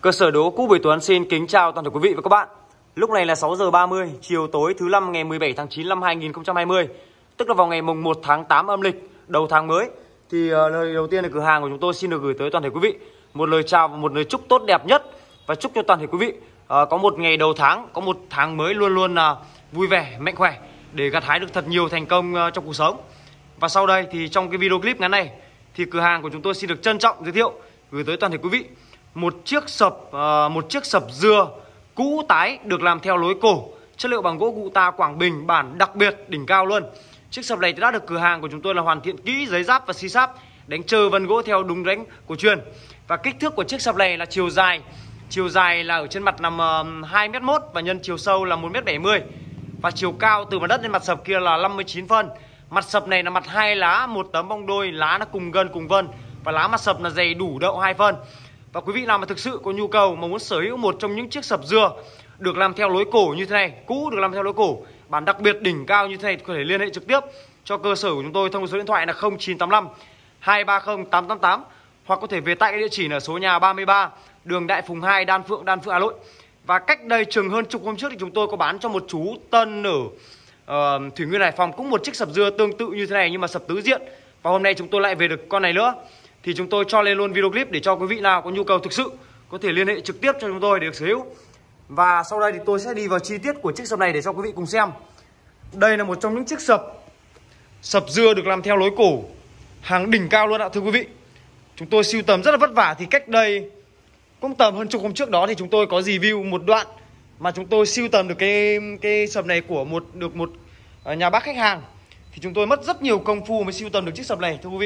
Cơ sở đố Cũ Bưởi Tuấn xin kính chào toàn thể quý vị và các bạn. Lúc này là 6 giờ 30 chiều tối thứ năm ngày 17 tháng 9 năm 2020, tức là vào ngày mùng 1 tháng 8 âm lịch, đầu tháng mới. Thì lời đầu tiên là cửa hàng của chúng tôi xin được gửi tới toàn thể quý vị một lời chào và một lời chúc tốt đẹp nhất, và chúc cho toàn thể quý vị có một ngày đầu tháng, có một tháng mới luôn luôn vui vẻ, mạnh khỏe để gặt hái được thật nhiều thành công trong cuộc sống. Và sau đây thì trong cái video clip ngắn này thì cửa hàng của chúng tôi xin được trân trọng giới thiệu gửi tới toàn thể quý vị một chiếc sập dưa cũ tái được làm theo lối cổ, chất liệu bằng gỗ cụ ta Quảng Bình, bản đặc biệt đỉnh cao luôn. Chiếc sập này đã được cửa hàng của chúng tôi là hoàn thiện kỹ giấy giáp và xi sáp, đánh trơ vân gỗ theo đúng đánh cổ truyền. Và kích thước của chiếc sập này là chiều dài là ở trên mặt nằm 2m1 và nhân chiều sâu là 1m70, và chiều cao từ mặt đất lên mặt sập kia là 59 phân. Mặt sập này là mặt 2 lá, một tấm bông đôi, lá nó cùng gân cùng vân, và lá mặt sập là dày đủ đậu 2 phân. Và quý vị nào mà thực sự có nhu cầu mà muốn sở hữu một trong những chiếc sập dưa được làm theo lối cổ như thế này, cũ được làm theo lối cổ, bản đặc biệt đỉnh cao như thế này, có thể liên hệ trực tiếp cho cơ sở của chúng tôi thông qua số điện thoại là 0985 230 888, hoặc có thể về tại địa chỉ là số nhà 33 đường Đại Phùng 2, Đan Phượng, Hà Nội. Và cách đây chừng hơn chục hôm trước thì chúng tôi có bán cho một chú Tân ở Thủy Nguyên Hải Phòng cũng một chiếc sập dưa tương tự như thế này nhưng mà sập tứ diện. Và hôm nay chúng tôi lại về được con này nữa, thì chúng tôi cho lên luôn video clip để cho quý vị nào có nhu cầu thực sự có thể liên hệ trực tiếp cho chúng tôi để được sở hữu. Và sau đây thì tôi sẽ đi vào chi tiết của chiếc sập này để cho quý vị cùng xem. Đây là một trong những chiếc sập dưa được làm theo lối cổ, hàng đỉnh cao luôn ạ thưa quý vị. Chúng tôi sưu tầm rất là vất vả, thì cách đây cũng tầm hơn chục hôm trước đó thì chúng tôi có review một đoạn mà chúng tôi sưu tầm được cái sập này của một nhà bác khách hàng. Thì chúng tôi mất rất nhiều công phu mới sưu tầm được chiếc sập này thưa quý vị.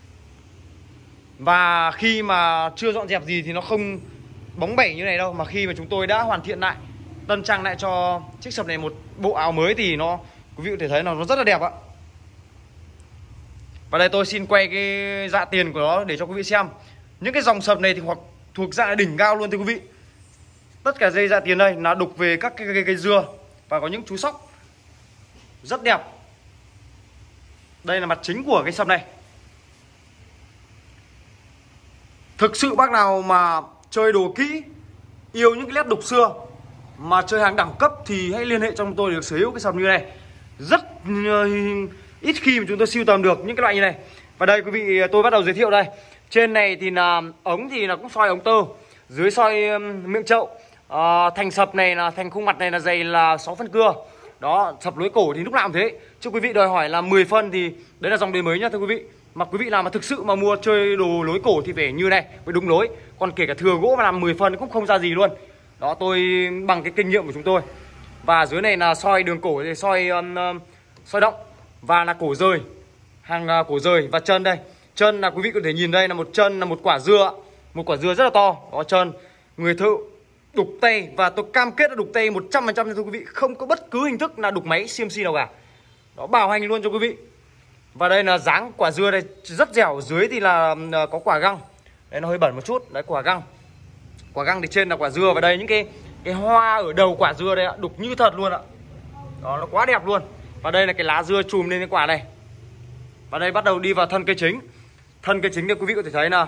Và khi mà chưa dọn dẹp gì thì nó không bóng bẩy như này đâu, mà khi mà chúng tôi đã hoàn thiện lại, tân trang lại cho chiếc sập này một bộ áo mới thì quý vị có thể thấy nó rất là đẹp ạ. Và đây tôi xin quay cái giá tiền của nó để cho quý vị xem. Những cái dòng sập này thì hoặc thuộc dạng đỉnh cao luôn thưa quý vị. Tất cả dây giá tiền đây là đục về các cây dưa và có những chú sóc rất đẹp. Đây là mặt chính của cái sập này. Thực sự bác nào mà chơi đồ kỹ, yêu những cái nét đục xưa, mà chơi hàng đẳng cấp thì hãy liên hệ cho chúng tôi để được sở hữu cái sập như này. Rất ít khi mà chúng tôi sưu tầm được những cái loại như này. Và đây quý vị, tôi bắt đầu giới thiệu đây. Trên này thì là ống thì là cũng soi ống tơ, dưới soi miệng chậu. Thành sập này là thành khung mặt này là dày là 6 phân cưa. Đó, sập lối cổ thì lúc nào cũng thế. Chứ quý vị đòi hỏi là 10 phân thì đấy là dòng đời mới nhá thưa quý vị. Mà quý vị nào mà thực sự mà mua chơi đồ lối cổ thì phải như này, phải đúng lối. Còn kể cả thừa gỗ mà làm 10 phân cũng không ra gì luôn. Đó, tôi bằng cái kinh nghiệm của chúng tôi. Và dưới này là soi đường cổ thì soi động, và là cổ rời, hàng cổ rời. Và chân đây, chân là quý vị có thể nhìn đây là một chân là một quả dưa, một quả dưa rất là to. Đó, chân người thợ đục tay, và tôi cam kết là đục tay 100% cho quý vị, không có bất cứ hình thức là đục máy CNC nào cả. Đó, bảo hành luôn cho quý vị. Và đây là dáng quả dưa đây rất dẻo, dưới thì là có quả găng. Đấy, nó hơi bẩn một chút, đấy quả găng. Quả găng thì trên là quả dưa, và đây những cái hoa ở đầu quả dưa đây ạ, đục như thật luôn ạ. Đó, nó quá đẹp luôn. Và đây là cái lá dưa chùm lên cái quả này. Và đây bắt đầu đi vào thân cây chính. Thân cây chính thì quý vị có thể thấy là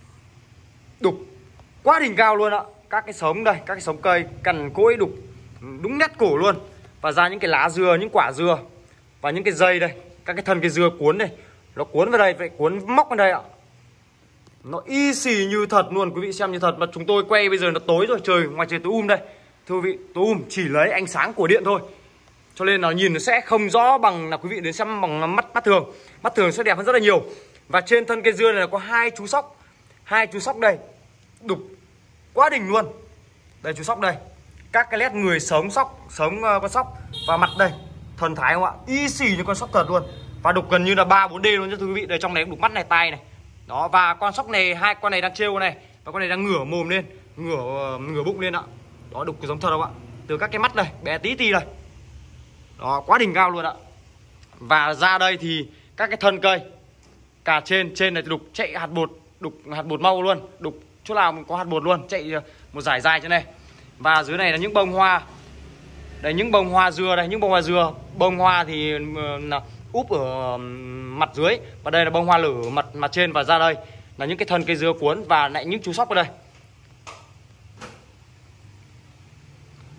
đục quá đỉnh cao luôn ạ. Các cái sống đây, các cái sống cây cằn cỗi đục đúng nét cổ luôn. Và ra những cái lá dưa, những quả dưa, và những cái dây đây, các cái thân cây dưa cuốn đây, nó cuốn vào đây, phải cuốn móc vào đây ạ. Nó y xì như thật luôn, quý vị xem như thật. Và chúng tôi quay bây giờ nó tối rồi, trời ngoài trời tối đây. Thưa quý vị, tối chỉ lấy ánh sáng của điện thôi, cho nên là nhìn nó sẽ không rõ bằng là quý vị đến xem bằng mắt thường. Mắt thường sẽ đẹp hơn rất là nhiều. Và trên thân cây dưa này là có hai chú sóc đây, đục quá đỉnh luôn. Đây chú sóc đây, các cái nét người sống con sóc, và mặt đây thần thái không ạ, y xì như con sóc thật luôn. Và đục gần như là 3-4D luôn chứ thưa quý vị. Đây trong này cũng đục mắt này, tai này. Đó, và con sóc này, hai con này đang trêu này, và con này đang ngửa mồm lên, ngửa bụng lên ạ. Đó, đục giống thật không ạ, từ các cái mắt đây bé tí đây. Đó, quá đỉnh cao luôn ạ. Và ra đây thì các cái thân cây, cả trên này thì đục chạy hạt bột, đục hạt bột mau luôn, đục chỗ nào có hạt bột luôn, chạy một dải dài trên này. Và dưới này là những bông hoa. Đây, những bông hoa dưa đây, những bông hoa dưa. Bông hoa thì là úp ở mặt dưới, và đây là bông hoa lở mặt trên. Và ra đây là những cái thân cây dưa cuốn, và lại những chú sóc ở đây.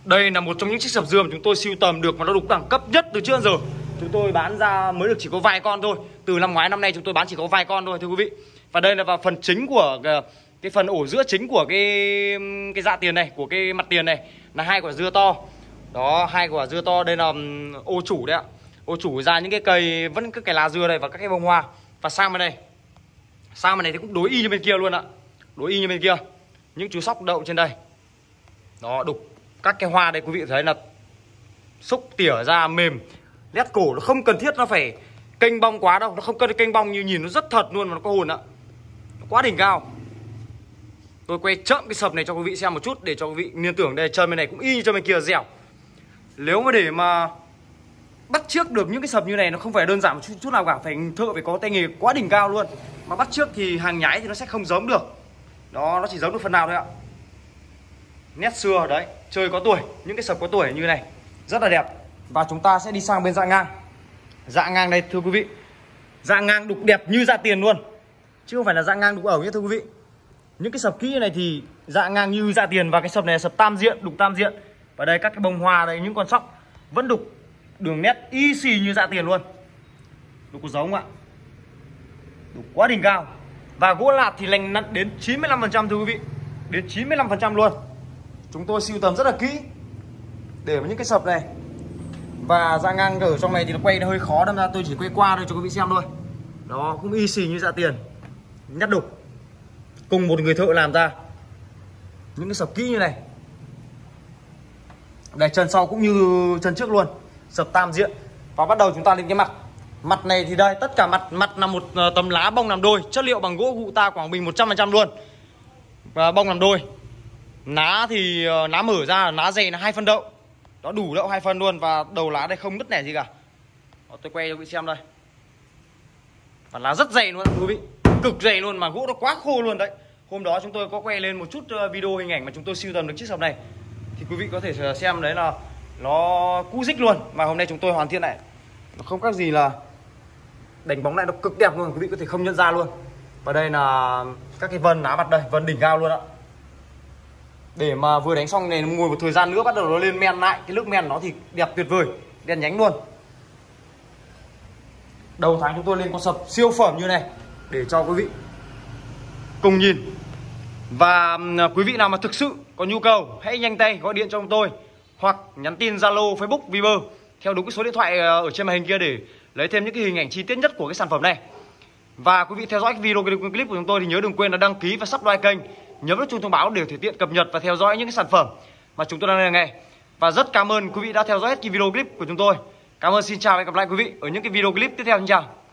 Đây là một trong những chiếc sập dưa mà chúng tôi sưu tầm được và nó đúng đẳng cấp nhất từ trước đến giờ. Chúng tôi bán ra mới được chỉ có vài con thôi. Từ năm ngoái năm nay chúng tôi bán chỉ có vài con thôi thưa quý vị. Và đây là vào phần chính của cái phần ổ giữa chính của cái dạ tiền này, của cái mặt tiền này là 2 quả dưa to. Đó, 2 quả dưa to, đây là ô chủ đấy ạ. Ô chủ ra những cái cây, vẫn các cái lá dưa đây và các cái bông hoa. Và sang bên này, sang bên này thì cũng đối y như bên kia luôn ạ. Đối y như bên kia. Những chú sóc đậu trên đây. Đó, đục các cái hoa đây quý vị thấy là xúc tỉa ra mềm. Nét cổ nó không cần thiết nó phải kênh bong quá đâu. Nó không cần kênh bong, như nhìn nó rất thật luôn mà nó có hồn ạ. Nó quá đỉnh cao. Tôi quay chậm cái sập này cho quý vị xem một chút để cho quý vị liên tưởng đây, chân bên này cũng y như chân bên kia dẻo. Nếu mà để mà bắt chước được những cái sập như này nó không phải đơn giản một chút nào cả, phải thợ phải có tay nghề quá đỉnh cao luôn. Mà bắt chước thì hàng nhái thì nó sẽ không giống được. Đó, nó chỉ giống được phần nào thôi ạ. Nét xưa đấy, chơi có tuổi, những cái sập có tuổi như này rất là đẹp. Và chúng ta sẽ đi sang bên dạ ngang. Dạ ngang đây thưa quý vị, dạ ngang đục đẹp như dạ tiền luôn, chứ không phải là dạ ngang đục ẩu nhé thưa quý vị. Những cái sập kỹ như này thì dạ ngang như dạ tiền. Và cái sập này là sập tam diện, đục tam diện. Và đây các cái bông hoa đây, những con sóc vẫn đục đường nét y xì như dạ tiền luôn. Đục có giống ạ, đục quá đỉnh cao. Và gỗ lạt thì lành nặn đến 95% thưa quý vị, đến 95% luôn. Chúng tôi sưu tầm rất là kỹ để vào những cái sập này. Và dạ ngang ở trong này thì nó quay nó hơi khó, đâm ra tôi chỉ quay qua đây cho quý vị xem thôi. Đó, cũng y xì như dạ tiền, nhát đục, cùng một người thợ làm ra những cái sập kỹ như này. Đây, chân sau cũng như chân trước luôn, sập tam diện. Và bắt đầu chúng ta lên cái mặt. Mặt này thì đây, tất cả mặt là một tấm lá bông làm đôi, chất liệu bằng gỗ Gu Ta Quảng Bình 100% luôn. Và bông làm đôi. Lá thì lá mở ra, lá dày là 2 phân đậu. Đó, đủ đậu 2 phân luôn. Và đầu lá đây không nứt nẻ gì cả. Đó, tôi quay cho quý vị xem đây. Và lá rất dày luôn quý vị, cực dày luôn, mà gỗ nó quá khô luôn đấy. Hôm đó chúng tôi có quay lên một chút video hình ảnh mà chúng tôi sưu tầm được chiếc sập này, thì quý vị có thể xem đấy là nó cũ rích luôn. Mà hôm nay chúng tôi hoàn thiện lại, nó không khác gì là đánh bóng lại, nó cực đẹp luôn, quý vị có thể không nhận ra luôn. Và đây là các cái vân lá mặt đây, vân đỉnh cao luôn ạ. Để mà vừa đánh xong này ngồi một thời gian nữa bắt đầu nó lên men lại, cái nước men nó thì đẹp tuyệt vời, đen nhánh luôn. Đầu tháng chúng tôi lên con sập siêu phẩm như này để cho quý vị cùng nhìn. Và quý vị nào mà thực sự có nhu cầu hãy nhanh tay gọi điện cho chúng tôi hoặc nhắn tin Zalo, Facebook, Viber theo đúng cái số điện thoại ở trên màn hình kia để lấy thêm những cái hình ảnh chi tiết nhất của cái sản phẩm này. Và quý vị theo dõi cái video clip của chúng tôi thì nhớ đừng quên là đăng ký và subscribe kênh, nhớ nút chuông thông báo để thể tiện cập nhật và theo dõi những cái sản phẩm mà chúng tôi đang lên ngày. Và rất cảm ơn quý vị đã theo dõi hết cái video clip của chúng tôi. Cảm ơn, xin chào và hẹn gặp lại quý vị ở những cái video clip tiếp theo. Xin chào.